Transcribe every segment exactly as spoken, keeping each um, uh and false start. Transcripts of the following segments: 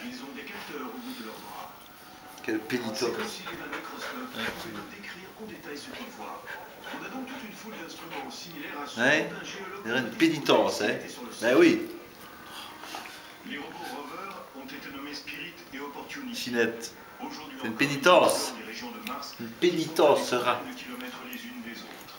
Ils ont des capteurs au bout de leurs bras. Quel pénitent. C'est comme si les microscopes pouvaient décrire en détail ce qu'ils voient. On a donc toute une foule d'instruments similaires à ceux Ouais. d'un géologue. Une pénitence, hein. Ben oui. Les robots rovers ont été nommés Spirit et Opportunity. Finette. Aujourd'hui, c'est une pénitence. des régions de Mars Une pénitence sera. de kilomètres les unes des autres.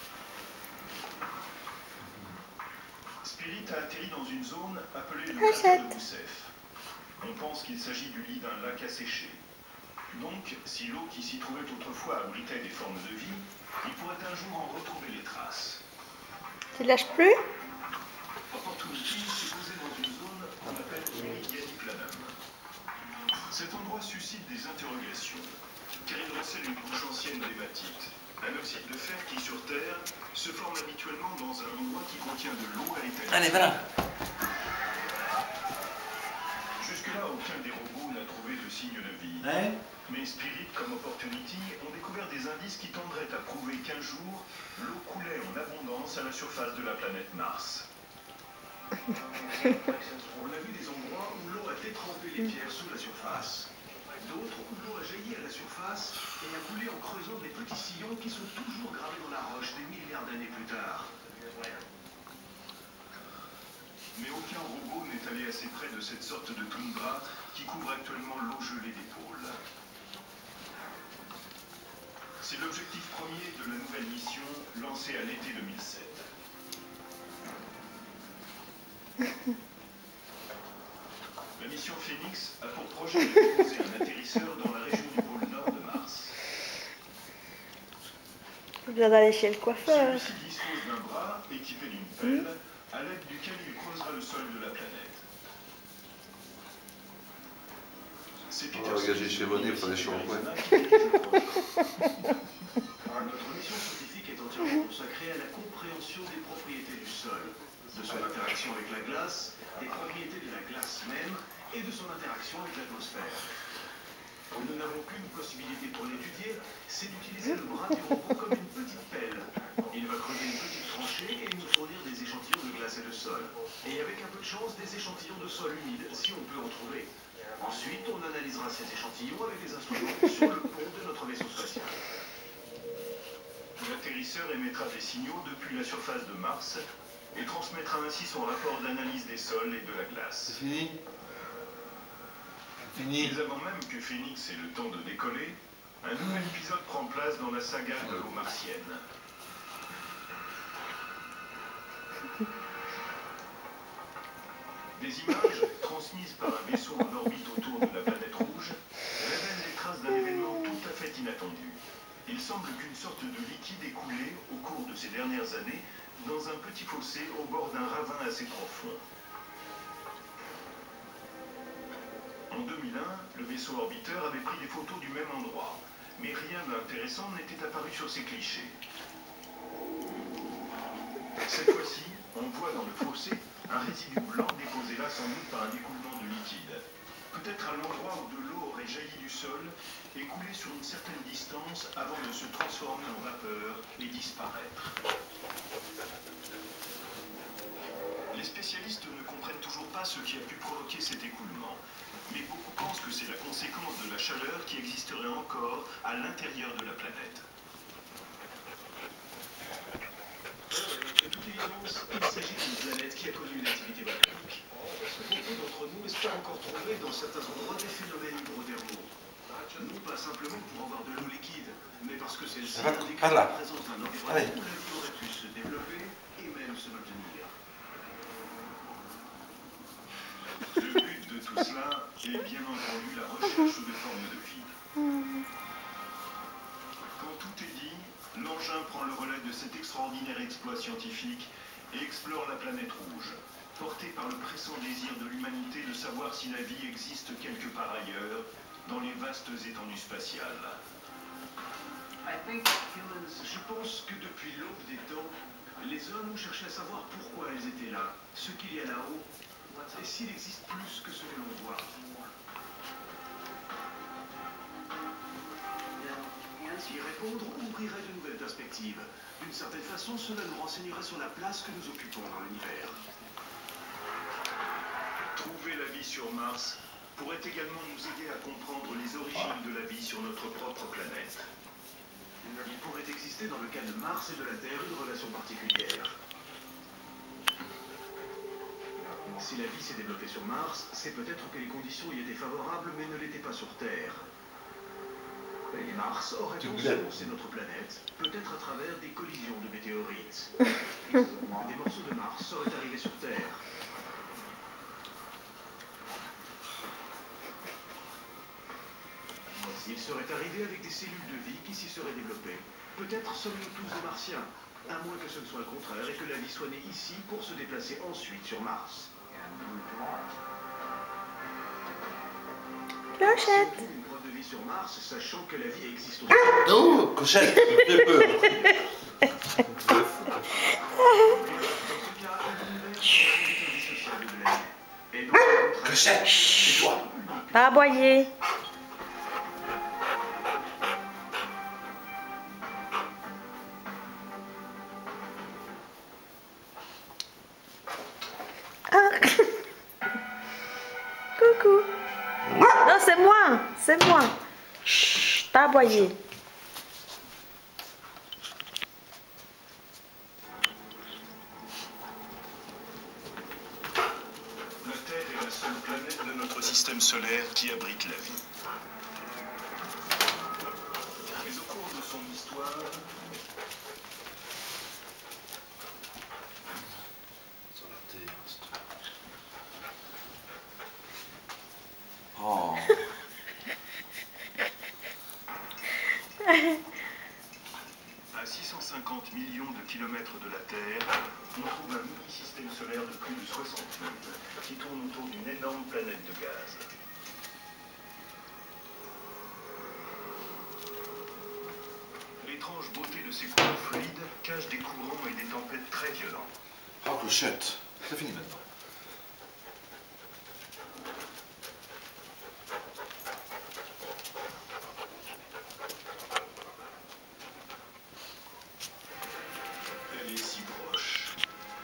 Spirit a atterri dans une zone appelée le cratère de Boussef. On pense qu'il s'agit du lit d'un lac asséché. Donc, si l'eau qui s'y trouvait autrefois abritait des formes de vie, il pourrait un jour en retrouver les traces. Tu ne lâches plus? Opportunity s'est posé dans une zone qu'on appelle Meridiani Planum. Cet endroit suscite des interrogations, car il recèle une couche ancienne d'hématite, un oxyde de fer qui, sur Terre, se forme habituellement dans un endroit qui contient de l'eau à l'état. Allez, voilà. Jusque-là, aucun des robots n'a trouvé de signe de vie. Hein? Mais Spirit comme Opportunity ont découvert des indices qui tendraient à prouver qu'un jour, l'eau coulait en abondance à la surface de la planète Mars. On a vu des endroits où l'eau a détrempé les pierres sous la surface. D'autres où l'eau a jailli à la surface et a coulé en creusant des petits sillons qui sont toujours gravés dans la roche des milliards d'années plus tard. Mais aucun robot n'est allé assez près de cette sorte de toundra qui couvre actuellement l'eau gelée des pôles. C'est l'objectif premier de la nouvelle mission lancée à l'été deux mille sept. La mission Phoenix a pour projet de déposer un atterrisseur dans la région du pôle nord de Mars. Je viens d'aller chez le coiffeur. Celui-ci dispose d'un bras équipé d'une pelle à l'aide duquel il creusera le sol de la planète. On va engager chez Bonnet pour les shampoings. Notre mission scientifique est entièrement consacrée à la compréhension des propriétés du sol, de son interaction avec la glace, des propriétés de la glace même et de son interaction avec l'atmosphère. Nous n'avons qu'une possibilité pour l'étudier, c'est d'utiliser le bras du robot comme une petite pelle. Il va creuser une petite tranchée et nous fournir des échantillons de glace et de sol. Et avec un peu de chance, des échantillons de sol humide, si on peut en trouver. Ensuite, on analysera ces échantillons avec des instruments sur le pont de notre vaisseau spatial. L'atterrisseur émettra des signaux depuis la surface de Mars et transmettra ainsi son rapport d'analyse des sols et de la glace. C'est fini? C'est fini? Mais avant même que Phoenix ait le temps de décoller, un nouvel épisode prend place dans la saga de l'eau martienne. Des images transmises par un vaisseau en orbite autour de la planète rouge révèlent les traces d'un événement tout à fait inattendu. Il semble qu'une sorte de liquide ait coulé au cours de ces dernières années dans un petit fossé au bord d'un ravin assez profond. En deux mille un, le vaisseau orbiteur avait pris des photos du même endroit, mais rien d'intéressant n'était apparu sur ces clichés. Cette fois-ci, on voit dans le fossé un résidu blanc déposé là sans doute par un écoulement de liquide. Peut-être à l'endroit où de l'eau aurait jailli du sol et coulé sur une certaine distance avant de se transformer en vapeur et disparaître. Les spécialistes ne comprennent toujours pas ce qui a pu provoquer cet écoulement, mais beaucoup pensent que c'est la conséquence de la chaleur qui existerait encore à l'intérieur de la planète. De toute évidence, il s'agit d'une planète qui a connu une activité volcanique. Beaucoup d'entre nous espèrent encore trouver dans certains endroits des phénomènes hydrothermaux. Non pas simplement pour avoir de l'eau liquide, mais parce que celle-ci indique la présence d'un environnement où la vie aurait pu se développer et même se maintenir. Le but de tout cela est bien entendu la recherche de formes de vie. Quand tout est dit, l'engin prend le relais de cet extraordinaire exploit scientifique et explore la planète rouge, porté par le pressant désir de l'humanité de savoir si la vie existe quelque part ailleurs, dans les vastes étendues spatiales. Je pense que depuis l'aube des temps, les hommes ont cherché à savoir pourquoi elles étaient là, ce qu'il y a là-haut, et s'il existe plus que ce que l'on voit. Y répondre ouvrirait de nouvelles perspectives. D'une certaine façon, cela nous renseignerait sur la place que nous occupons dans l'univers. Trouver la vie sur Mars pourrait également nous aider à comprendre les origines de la vie sur notre propre planète. Il pourrait exister dans le cas de Mars et de la Terre une relation particulière. Si la vie s'est développée sur Mars, c'est peut-être que les conditions y étaient favorables mais ne l'étaient pas sur Terre. Et Mars aurait ensemencé notre planète, peut-être à travers des collisions de météorites. Des morceaux de Mars seraient arrivés sur Terre. S'ils seraient arrivés avec des cellules de vie qui s'y seraient développées, peut-être sommes-nous tous des Martiens, à moins que ce ne soit le contraire et que la vie soit née ici pour se déplacer ensuite sur Mars. Clochette. Si on trouve une preuve de vie sur Mars, sachant que la vie existe au Non, Clochette, ça me fait peur. Dans ce cas, l'univers est indissociable de la vie. Et donc, Clochette, c'est toi. Pas aboyer. Ah. Coucou. Non, c'est moi. C'est moi. Chut, pas aboyer. La Terre est la seule planète de notre système solaire qui abrite la vie. Mais au cours de son histoire, Sur la terre, c'est- Oh. à six cent cinquante millions de kilomètres de la Terre, on trouve un mini-système solaire de plus de soixante mille qui tourne autour d'une énorme planète de gaz. L'étrange beauté de ces couleurs fluides cache des courants et des tempêtes très violents. Oh, Clochette, c'est fini maintenant. Elle est si proche.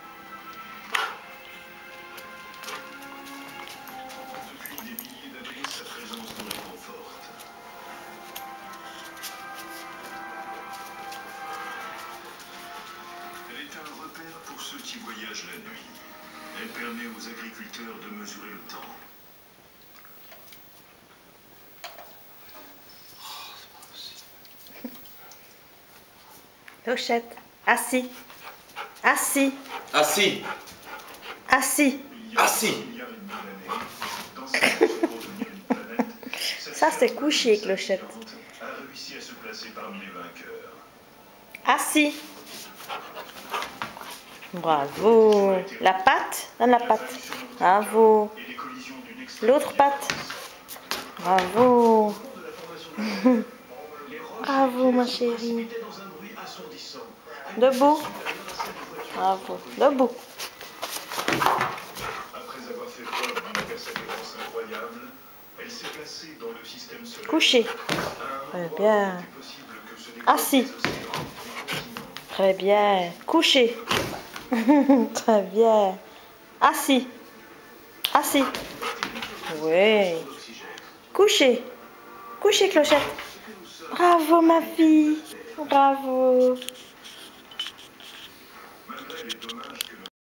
Depuis des milliers d'années, sa présence nous réconforte. Elle est un repère pour ceux qui voyagent la nuit. Elle permet aux agriculteurs de mesurer le temps. Clochette. Assis. Assis. Assis, Assis. Il y a Assis. un milliard et demi d'années, dans cette course pour devenir une planète, cette Ça, c'est sphère couché, bleue Clochette. scintillante a réussi à se placer parmi les vainqueurs. Assis. Bravo. La patte. Donne la patte. Bravo. Et les collisions d'une extrême L'autre patte. Bravo. de la formation de la Terre, les roches Bravo, et les ma pierres se chérie. précipitaient dans un bruit assourdissant. À une Debout. vitesse supérieure à celle des voitures. Bravo. Debout. Après avoir fait preuve d'une persévérance incroyable, elle s'est placée dans le système solaire. Couché. À un Très endroit bien. où il était possible que se développent Assis. des océans, des continents. Très bien. Couché. Très bien. Assis. Assis. Oui. Couché. Couché, Clochette. Bravo, ma fille. Bravo.